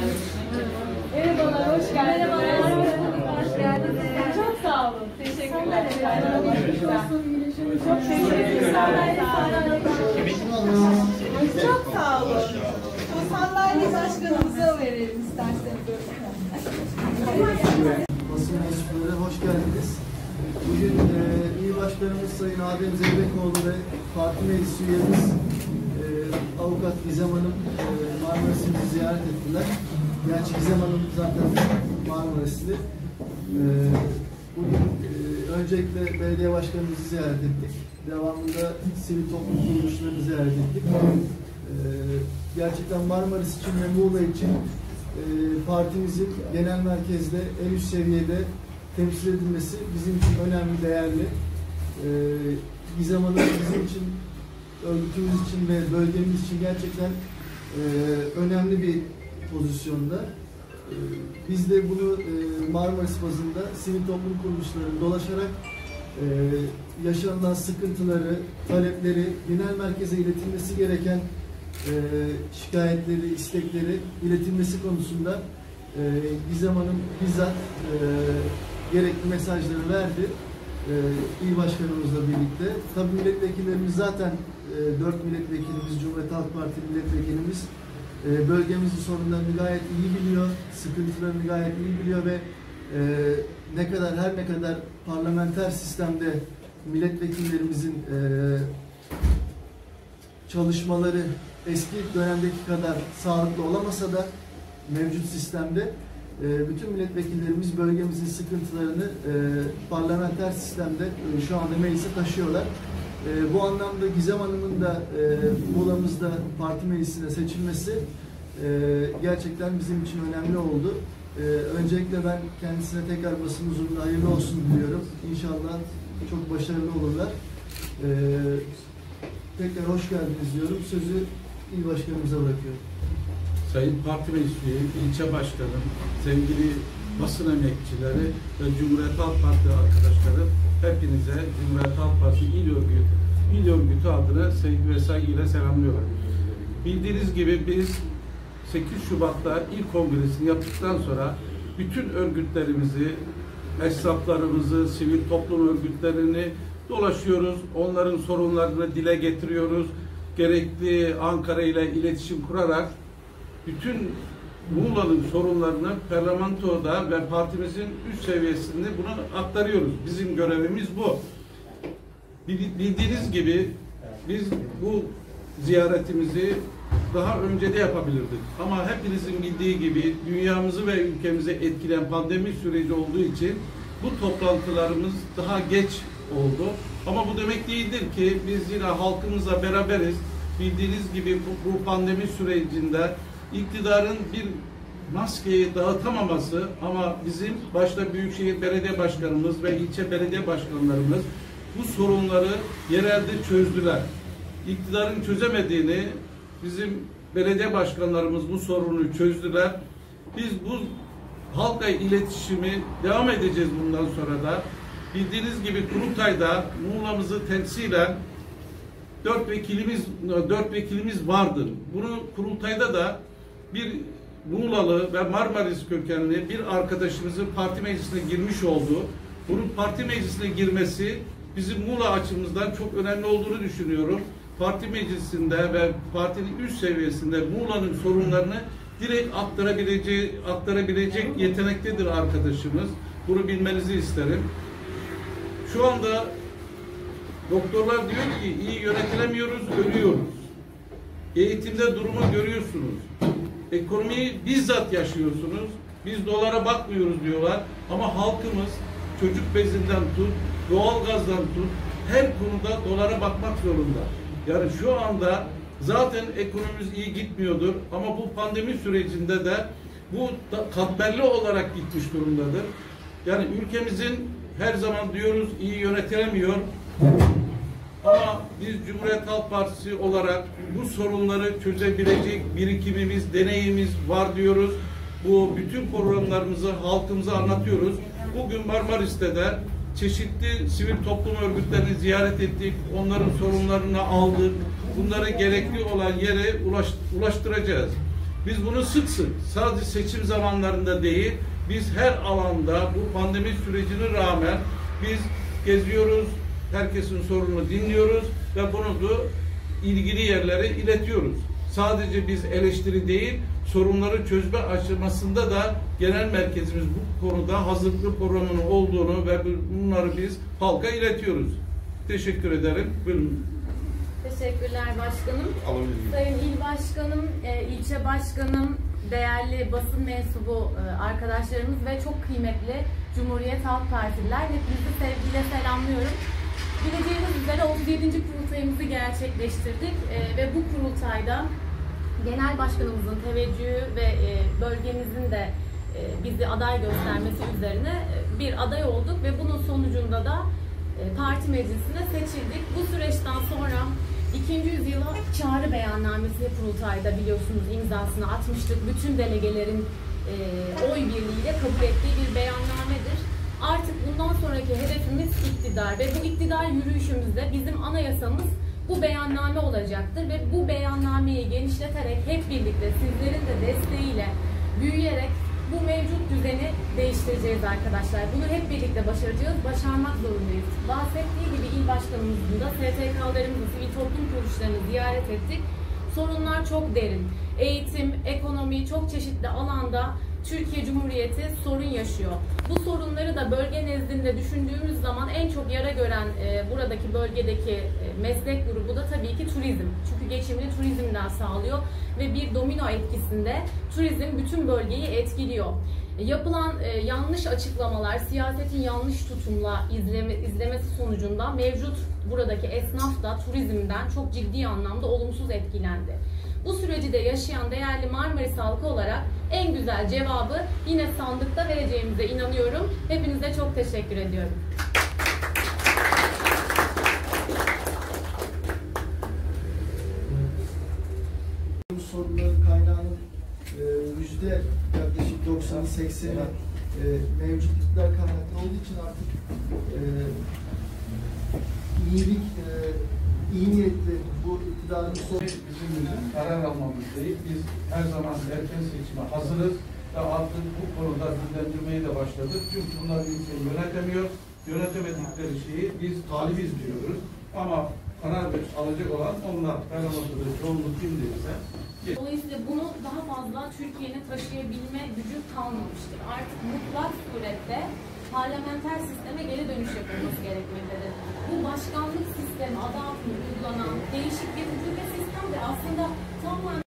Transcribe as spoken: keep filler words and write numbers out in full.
Merhabalar, hoş geldiniz. Hoş geldiniz. Çok sağ olun. Teşekkürler. Çok teşekkürler. Çok sağ olun. O sandalye başkanımıza verelim isterseniz. Basın mensupları hoş geldiniz. Bugün e, İl Başkanımız Sayın Adem Zeybekoğlu ve parti meclis üyemiz e, Avukat Gizem Hanım e, Marmaris'i ziyaret ettiler. Gerçi Gizem Hanım zaten Marmarisli. E, bugün e, öncelikle belediye başkanımızı ziyaret ettik. Devamında sivil toplum kuruluşlarını ziyaret ettik. E, gerçekten Marmaris için ve Muğla için e, partimizin genel merkezde en üst seviyede temsil edilmesi bizim için önemli, değerli. Ee, Gizem Hanım bizim için, örgütümüz için ve bölgemiz için gerçekten e, önemli bir pozisyonda. E, biz de bunu e, Marmaris bazında sivil toplum kuruluşlarını dolaşarak e, yaşanılan sıkıntıları, talepleri, genel merkeze iletilmesi gereken e, şikayetleri, istekleri iletilmesi konusunda e, Gizem Hanım bizzat e, gerekli mesajları verdi. Ee, İl Başkanımızla birlikte. Tabii milletvekillerimiz zaten e, dört milletvekilimiz, Cumhuriyet Halk Partisi milletvekilimiz e, bölgemizin sorunlarını gayet iyi biliyor, sıkıntılarını gayet iyi biliyor ve e, ne kadar her ne kadar parlamenter sistemde milletvekillerimizin e, çalışmaları eski dönemdeki kadar sağlıklı olamasa da mevcut sistemde bütün milletvekillerimiz bölgemizin sıkıntılarını e, parlamenter sistemde e, şu anda meclise taşıyorlar. E, bu anlamda Gizem Hanım'ın da e, Muğla'mızda parti meclisine seçilmesi e, gerçekten bizim için önemli oldu. E, öncelikle ben kendisine tekrar basın huzurunda hayırlı olsun diliyorum. İnşallah çok başarılı olurlar. E, tekrar hoş geldiniz diyorum. Sözü İl Başkanımıza bırakıyorum. Sayın Parti Meclis Üyesi, ilçe başkanım, sevgili basın emekçileri ve Cumhuriyet Halk Partisi arkadaşları, hepinize Cumhuriyet Halk Partisi İl Örgütü, İl Örgütü adına sevgi ve saygıyla selamlıyorum. Bildiğiniz gibi biz sekiz Şubat'ta ilk kongresini yaptıktan sonra bütün örgütlerimizi, esnaflarımızı, sivil toplum örgütlerini dolaşıyoruz, onların sorunlarını dile getiriyoruz. Gerekli Ankara ile iletişim kurarak bütün Muğla'nın sorunlarını parlamentoda ve partimizin üst seviyesinde bunu aktarıyoruz. Bizim görevimiz bu. Bildiğiniz gibi biz bu ziyaretimizi daha önce de yapabilirdik. Ama hepinizin bildiği gibi dünyamızı ve ülkemizi etkileyen pandemi süreci olduğu için bu toplantılarımız daha geç oldu. Ama bu demek değildir ki biz yine halkımızla beraberiz. Bildiğiniz gibi bu, bu pandemi sürecinde iktidarın bir maskeyi dağıtamaması ama bizim başta Büyükşehir Belediye Başkanımız ve ilçe belediye başkanlarımız bu sorunları yerelde çözdüler. İktidarın çözemediğini bizim belediye başkanlarımız bu sorunu çözdüler. Biz bu halkla iletişimi devam edeceğiz bundan sonra da. Bildiğiniz gibi Kurultay'da Muğla'mızı temsilen dört vekilimiz dört vekilimiz vardır. Bunu Kurultay'da da bir Muğlalı ve Marmaris kökenli bir arkadaşımızın parti meclisine girmiş oldu. Bunun parti meclisine girmesi bizim Muğla açımızdan çok önemli olduğunu düşünüyorum. Parti meclisinde ve partinin üst seviyesinde Muğla'nın sorunlarını direkt aktarabileceği, aktarabilecek yetenektedir arkadaşımız. Bunu bilmenizi isterim. Şu anda doktorlar diyor ki iyi yönetilemiyoruz, ölüyoruz. Eğitimde durumu görüyorsunuz. Ekonomiyi bizzat yaşıyorsunuz. Biz dolara bakmıyoruz diyorlar. Ama halkımız çocuk bezinden tut, doğalgazdan tut, her konuda dolara bakmak zorunda. Yani şu anda zaten ekonomimiz iyi gitmiyordur. Ama bu pandemi sürecinde de bu katmerli olarak gitmiş durumdadır. Yani ülkemizin her zaman diyoruz iyi yönetilemiyor. Ama biz Cumhuriyet Halk Partisi olarak bu sorunları çözebilecek birikimimiz, deneyimimiz var diyoruz. Bu bütün programlarımızı halkımıza anlatıyoruz. Bugün Marmaris'te de çeşitli sivil toplum örgütlerini ziyaret ettik. Onların sorunlarını aldık. Bunları gerekli olan yere ulaş, ulaştıracağız. Biz bunu sık sık sadece seçim zamanlarında değil, biz her alanda bu pandemi sürecine rağmen biz geziyoruz, herkesin sorununu dinliyoruz ve bunu da ilgili yerlere iletiyoruz. Sadece biz eleştiri değil, sorunları çözme aşamasında da genel merkezimiz bu konuda hazırlıklı programının olduğunu ve bunları biz halka iletiyoruz. Teşekkür ederim. Buyurun. Teşekkürler başkanım. Alabilirim. Sayın İl Başkanım, e, ilçe başkanım, değerli basın mensubu e, arkadaşlarımız ve çok kıymetli Cumhuriyet Halk Partililer, hepinizi sevgiyle selamlıyorum. Bileceğiniz üzere otuz yedinci kurultayımızı gerçekleştirdik e, ve bu kurultayda genel başkanımızın teveccühü ve e, bölgemizin de e, bizi aday göstermesi üzerine e, bir aday olduk ve bunun sonucunda da e, parti meclisine seçildik. Bu süreçten sonra ikinci yüzyıla çağrı beyannamesi kurultayda biliyorsunuz imzasını atmıştık. Bütün delegelerin e, oy birliğiyle kabul ettiği bir beyannamedir. Artık bundan sonraki hedefimiz iktidar ve bu iktidar yürüyüşümüzde bizim anayasamız bu beyanname olacaktır ve bu beyannameyi genişleterek hep birlikte sizlerin de desteğiyle büyüyerek bu mevcut düzeni değiştireceğiz arkadaşlar. Bunu hep birlikte başaracağız, başarmak zorundayız. Bahsettiği gibi il başkanımızın da S T K'larımızı, sivil toplum kuruluşlarını ziyaret ettik. Sorunlar çok derin. Eğitim, ekonomi, çok çeşitli alanda Türkiye Cumhuriyeti sorun yaşıyor. Bu sorunları da bölge nezdinde düşündüğümüz zaman en çok yara gören e, buradaki bölgedeki e, meslek grubu da tabii ki turizm. Çünkü geçimini turizmden sağlıyor ve bir domino etkisinde turizm bütün bölgeyi etkiliyor. E, yapılan e, yanlış açıklamalar, siyasetin yanlış tutumla izleme, izlemesi sonucunda mevcut buradaki esnaf da turizmden çok ciddi anlamda olumsuz etkilendi. Bu süreci de yaşayan değerli Marmaris halkı olarak en güzel cevabı yine sandıkta vereceğimize inanıyorum. Hepinize çok teşekkür ediyorum. Bu sorunların kaynağının e, yüzde yaklaşık doksanı sekseni e, mevcut iktidar kaynaklı olduğu için artık e, iyilik, e, iyi niyetli bu iktidarın son... Bizim bizim karar almamız değil. Biz her zaman erken seçime hazırız ve artık bu konuda dillendirmeye de başladık. Çünkü bunlar ülkeyi yönetemiyor. Yönetemedikleri şeyi biz talibiz diyoruz. Ama karar alacak olan onlar. Parlamentoda çoğunluk kimdeyse. Dolayısıyla bunu daha fazla Türkiye'nin taşıyabilme gücü kalmamıştır. Artık mutlak surette parlamenter sisteme geri dönüş yapılması gerekmektedir. Bu başkanlık sistemi adı altında uygulanan değişik bir hükümet sistemdir. Aslında tamamen